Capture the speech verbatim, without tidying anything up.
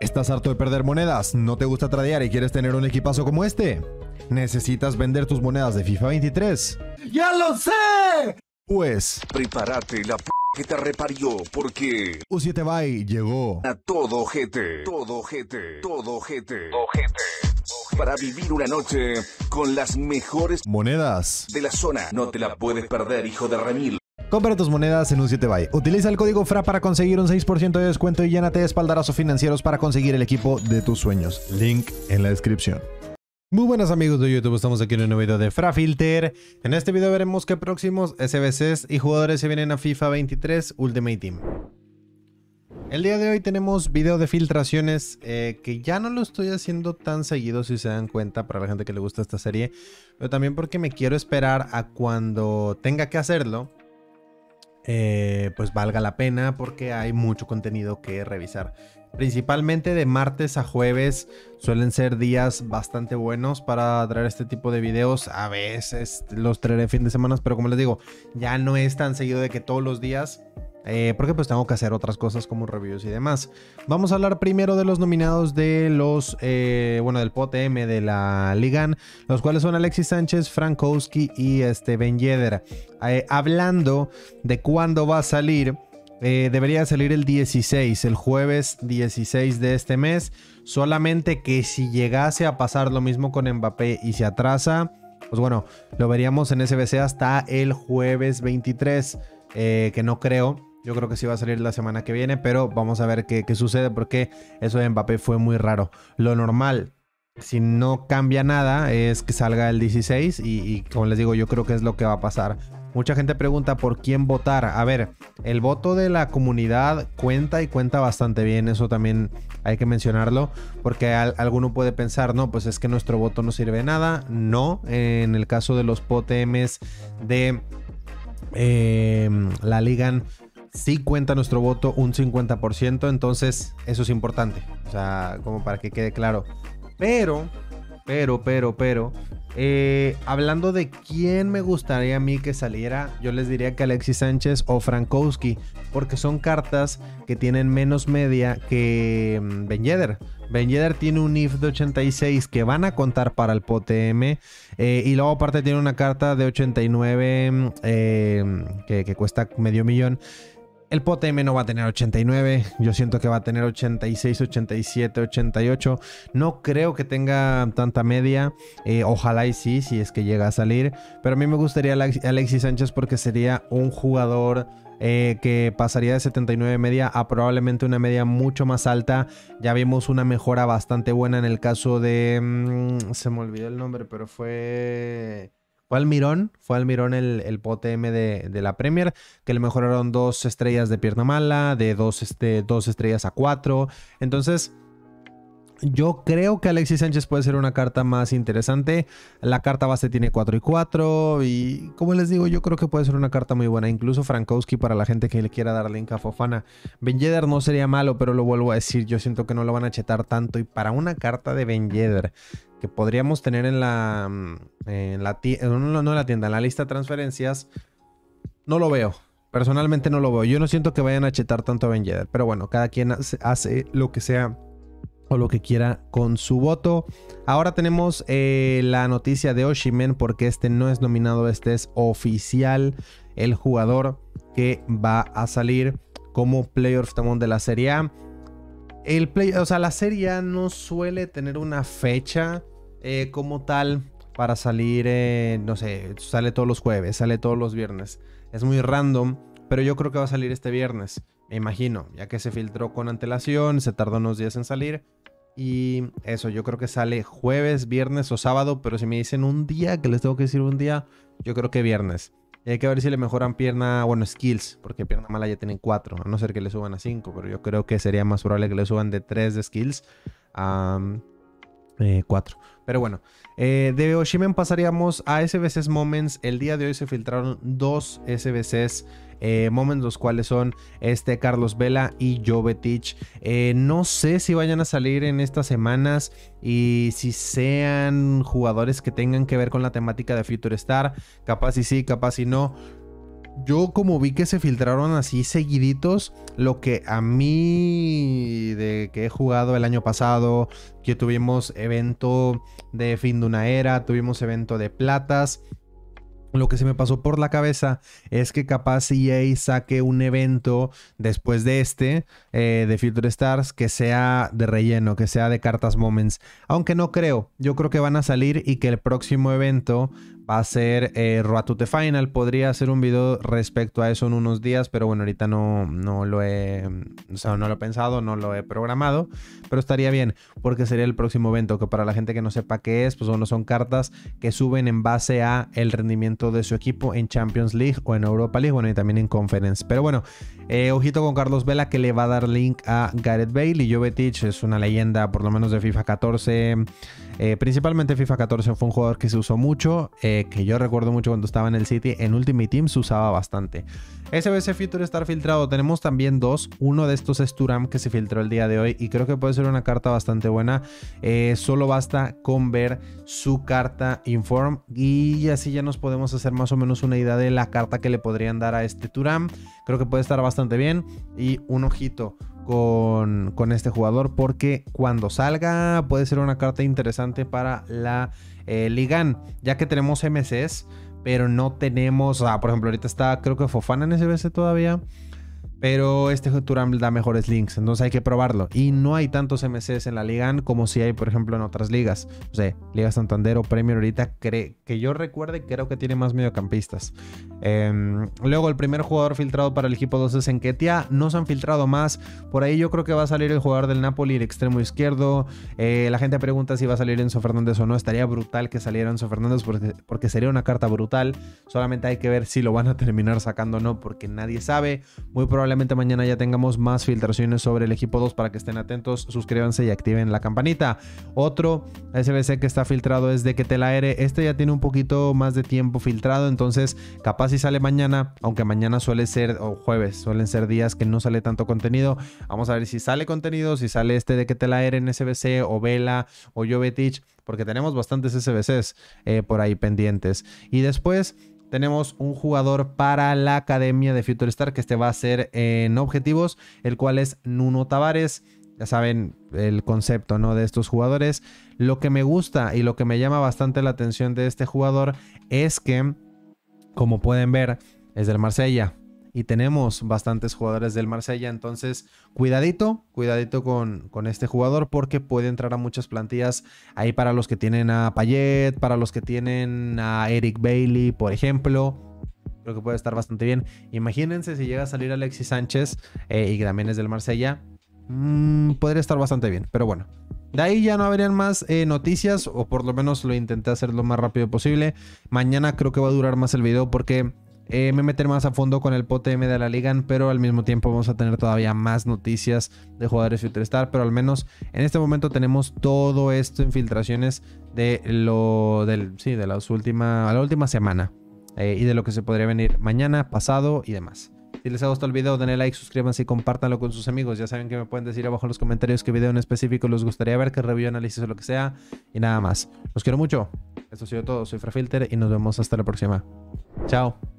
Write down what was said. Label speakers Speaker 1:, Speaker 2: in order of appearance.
Speaker 1: ¿Estás harto de perder monedas? ¿No te gusta tradear y quieres tener un equipazo como este? ¿Necesitas vender tus monedas de FIFA veintitrés?
Speaker 2: ¡Ya lo sé!
Speaker 1: Pues
Speaker 3: prepárate la p que te reparió, porque
Speaker 1: U siete Buy llegó
Speaker 3: a todo ojete, todo ojete, todo ojete, ojete, para vivir una noche con las mejores
Speaker 1: monedas
Speaker 3: de la zona. No te la puedes perder, hijo de remil.
Speaker 1: Compra tus monedas en U siete Buy. Utiliza el código F R A para conseguir un seis por ciento de descuento y llénate de espaldarazos financieros para conseguir el equipo de tus sueños. Link en la descripción. Muy buenas amigos de YouTube, estamos aquí en un nuevo video de FraFilter. En este video veremos qué próximos S B Cs y jugadores se vienen a FIFA veintitrés Ultimate Team. El día de hoy tenemos video de filtraciones eh, que ya no lo estoy haciendo tan seguido, si se dan cuenta, para la gente que le gusta esta serie, pero también porque me quiero esperar a cuando tenga que hacerlo. Eh, pues valga la pena porque hay mucho contenido que revisar. Principalmente de martes a jueves suelen ser días bastante buenos para traer este tipo de videos. A veces los traeré fin de semana, pero como les digo, ya no es tan seguido de que todos los días, eh, porque pues tengo que hacer otras cosas como reviews y demás. Vamos a hablar primero de los nominados de los, eh, bueno, del P O T M de la Ligan, los cuales son Alexis Sánchez, Frankowski y este Ben Yedder. Eh, hablando de cuándo va a salir, eh, debería salir el dieciséis, el jueves dieciséis de este mes. Solamente que si llegase a pasar lo mismo con Mbappé y se atrasa, pues bueno, lo veríamos en S B C hasta el jueves veintitrés, eh, que no creo. Yo creo que sí va a salir la semana que viene, pero vamos a ver qué, qué sucede, porque eso de Mbappé fue muy raro. Lo normal, si no cambia nada, es que salga el dieciséis y, y como les digo, yo creo que es lo que va a pasar. Mucha gente pregunta por quién votar. A ver, el voto de la comunidad cuenta y cuenta bastante bien. Eso también hay que mencionarlo, porque al, alguno puede pensar, no, pues es que nuestro voto no sirve de nada. No, en el caso de los P O T Ms de eh, la Ligan, sí cuenta nuestro voto un cincuenta por ciento, entonces eso es importante, o sea, como para que quede claro. Pero, pero, pero, pero, eh, hablando de quién me gustaría a mí que saliera, yo les diría que Alexis Sánchez o Frankowski, porque son cartas que tienen menos media que Ben Yedder. Ben Yedder tiene un I F de ochenta y seis que van a contar para el P O T M, eh, y luego aparte tiene una carta de ochenta y nueve eh, que, que cuesta medio millón. El P O T M no va a tener ochenta y nueve, yo siento que va a tener ochenta y seis, ochenta y siete, ochenta y ocho. No creo que tenga tanta media, eh, ojalá y sí, si es que llega a salir. Pero a mí me gustaría Alexis Sánchez porque sería un jugador eh, que pasaría de setenta y nueve media a probablemente una media mucho más alta. Ya vimos una mejora bastante buena en el caso de... Mmm, se me olvidó el nombre, pero fue... Fue Almirón, fue Almirón el, el P O T M de, de la Premier, que le mejoraron dos estrellas de pierna mala, de dos, este, dos estrellas a cuatro. Entonces, yo creo que Alexis Sánchez puede ser una carta más interesante. La carta base tiene cuatro y cuatro y, como les digo, yo creo que puede ser una carta muy buena. Incluso Frankowski para la gente que le quiera dar link a Fofana. Ben Yedder no sería malo, pero lo vuelvo a decir, yo siento que no lo van a chetar tanto. Y para una carta de Ben Yedder que podríamos tener en la, en la tienda, no, no en la tienda, en la lista de transferencias, no lo veo. Personalmente no lo veo. Yo no siento que vayan a chetar tanto a Ben Yedder. Pero bueno, cada quien hace, hace lo que sea o lo que quiera con su voto. Ahora tenemos eh, la noticia de Osimhen, porque este no es nominado, este es oficial, el jugador que va a salir como Player of the Month de la Serie A. El play, o sea, la Serie A no suele tener una fecha eh, como tal para salir, eh, no sé, sale todos los jueves, sale todos los viernes. Es muy random, pero yo creo que va a salir este viernes, me imagino, ya que se filtró con antelación, se tardó unos días en salir. Y eso, yo creo que sale jueves, viernes o sábado, pero si me dicen un día, que les tengo que decir un día, yo creo que viernes. Y hay que ver si le mejoran pierna, bueno, skills, porque pierna mala ya tienen cuatro, a no ser que le suban a cinco, pero yo creo que sería más probable que le suban de tres de skills a eh, cuatro. Pero bueno, eh, de Osimhen pasaríamos a S B Cs Moments. El día de hoy se filtraron dos S B Cs eh, Moments, los cuales son este Carlos Vela y Jovetic. Eh, no sé si vayan a salir en estas semanas y si sean jugadores que tengan que ver con la temática de Future Star. Capaz y sí, capaz y no. yo como vi que se filtraron así seguiditos, lo que a mí de que he jugado el año pasado, que tuvimos evento de fin de una era, tuvimos evento de platas, lo que se me pasó por la cabeza es que capaz E A saque un evento después de este, eh, de Future Stars, que sea de relleno, que sea de cartas Moments. Aunque no creo, yo creo que van a salir y que el próximo evento va a ser eh, Road to the Final. Podría hacer un video respecto a eso en unos días, pero bueno, ahorita no, no lo he, o sea, no lo he pensado, no lo he programado, pero estaría bien porque sería el próximo evento, que para la gente que no sepa qué es, pues bueno, son cartas que suben en base a el rendimiento de su equipo en Champions League o en Europa League, bueno, y también en Conference. Pero bueno, eh, ojito con Carlos Vela, que le va a dar link a Gareth Bale, y Jovetic es una leyenda por lo menos de FIFA catorce. Eh, principalmente FIFA catorce fue un jugador que se usó mucho, eh, que yo recuerdo mucho cuando estaba en el City. En Ultimate Team se usaba bastante. S B C Future Star filtrado, tenemos también dos. Uno de estos es Thuram, que se filtró el día de hoy y creo que puede ser una carta bastante buena. Eh, solo basta con ver su carta Inform y así ya nos podemos hacer más o menos una idea de la carta que le podrían dar a este Thuram. Creo que puede estar bastante bien, y un ojito Con, con este jugador, porque cuando salga puede ser una carta interesante para la eh, Ligan, ya que tenemos M Cs, pero no tenemos, ah, por ejemplo, ahorita está creo que Fofana en S B C todavía, pero este Thuram da mejores links, entonces hay que probarlo. Y no hay tantos M Cs en la Ligan como si hay, por ejemplo, en otras ligas. O sea, Liga Santander o Premier ahorita, cree, que yo recuerde, creo que tiene más mediocampistas. Eh, luego, el primer jugador filtrado para el equipo dos es Nketiah. No se han filtrado más. Por ahí yo creo que va a salir el jugador del Napoli, el extremo izquierdo. Eh, la gente pregunta si va a salir Enzo Fernández o no. Estaría brutal que saliera Enzo Fernández porque, porque sería una carta brutal. Solamente hay que ver si lo van a terminar sacando o no, porque nadie sabe. Muy probablemente mañana ya tengamos más filtraciones sobre el equipo dos para que estén atentos. Suscríbanse y activen la campanita. Otro S B C que está filtrado es de Ketelaere. Este ya tiene un poquito más de tiempo filtrado, entonces capaz si sale mañana, aunque mañana suele ser, o jueves, suelen ser días que no sale tanto contenido. Vamos a ver si sale contenido, si sale este de Ketelaere en S B C, o Vela, o Jovetic, porque tenemos bastantes S B Cs eh, por ahí pendientes. Y después tenemos un jugador para la academia de Future Star, que este va a ser en objetivos, el cual es Nuno Tavares. Ya saben el concepto, ¿no?, de estos jugadores. Lo que me gusta y lo que me llama bastante la atención de este jugador es que, como pueden ver, es del Marsella. Y tenemos bastantes jugadores del Marsella, entonces cuidadito, cuidadito con, con este jugador, porque puede entrar a muchas plantillas ahí para los que tienen a Payet, para los que tienen a Eric Bailly, por ejemplo. Creo que puede estar bastante bien. Imagínense si llega a salir Alexis Sánchez eh, y que también es del Marsella. Mmm, podría estar bastante bien, pero bueno. De ahí ya no habrían más eh, noticias, o por lo menos lo intenté hacer lo más rápido posible. Mañana creo que va a durar más el video porque Eh, me meter más a fondo con el P O T M de la Liga, pero al mismo tiempo vamos a tener todavía más noticias de jugadores Future Star. Pero al menos en este momento tenemos todo esto en filtraciones de lo del sí, de las última, la última semana eh, y de lo que se podría venir mañana, pasado y demás. Si les ha gustado el video, denle like, suscríbanse y compártanlo con sus amigos. Ya saben que me pueden decir abajo en los comentarios qué video en específico les gustaría ver, qué review, análisis o lo que sea. Y nada más. Los quiero mucho. Esto ha sido todo. Soy Frafilter y nos vemos hasta la próxima. Chao.